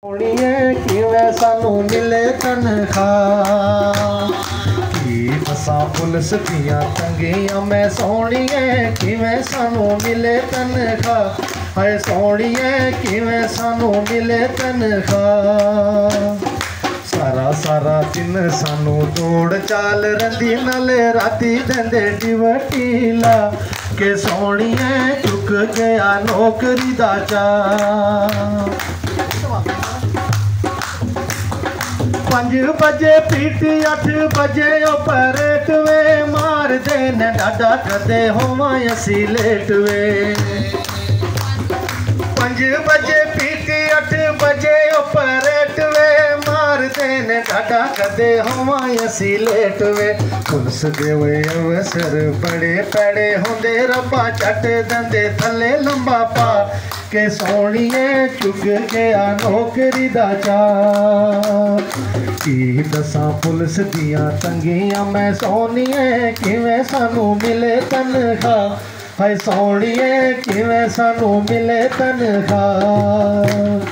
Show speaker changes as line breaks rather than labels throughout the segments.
सोनिए किवें सानू मिले तनख्वाह की फसा पुलिस दियां तंगियां मैं सोनिए किवें सानू मिले तनख्वाह हाय सोनिए किवें सानू मिले तनख्वाह सारा सारा दिन सानू दौड़ चाल रंदी नाले राती देंदे डिवटीला के सोनिए चुक गया नौकरी दा चाऽ 5 बजे पीटी 8 बजे ऑपरेट वे मार देन डाडा कदे होवा असी लेट वे 5 बजे पीटी 8 बजे ऑपरेट वे मार देन डाडा कदे होवा असी लेट वे पुलिस दे वे अवसर बड़े पैड़े होंदे रब्बा चट दंदे थले लंबा पा के सोनिए चुक गया नौकरी दा चाऽ की दसा पुलिस दियां तंगियां मैं सोनिए किवें सानू मिले तनख्वाह हाय सोनिए किवें सानू मिले तनख्वाह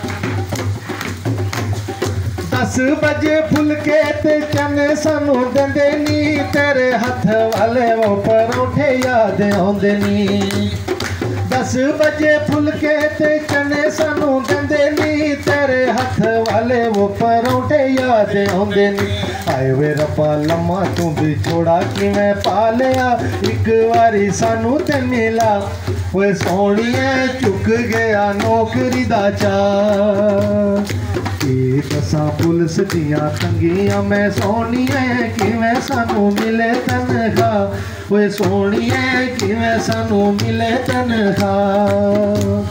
10 बजे फुलके ते चने सानू देंदे नी तेरे हथ वाले वो परौठे याद आउंदे नी 10 बजे फुलके ते चने सानू देंदे नी तेरे हथ वाले वो परौठे याद आउंदे नी आए वे रब्बा लम्मा तू भी छोड़ा किवें पालिया एक वारी सानू ते मिला वे सोनिए चुक गया नौकरी दा चाऽ दसा पुलिस दियां तंगियां मैं सोनिए किवें सानू मिले तनख्वाह वे सोनिए किवें सानू मिले तनख्वाह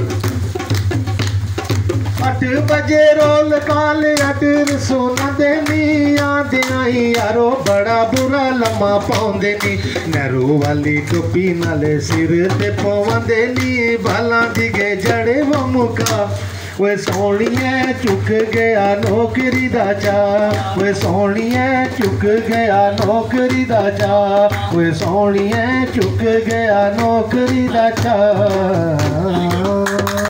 8 बजे रोल काल अडर सोना देनी आंदे आई यारो बड़ा बुरा लम्मा पाउंदे नी नहरू वाली टोपी नाले सिर ते पवंदे नी बालां दिगे जड़े वो मुका वे सोनिए चुक गया नौकरी दा चाऽ वे सोनिए चुक गया नौकरी दा चाऽ वे सोनिए चुक गया नौकरी दा चाऽ।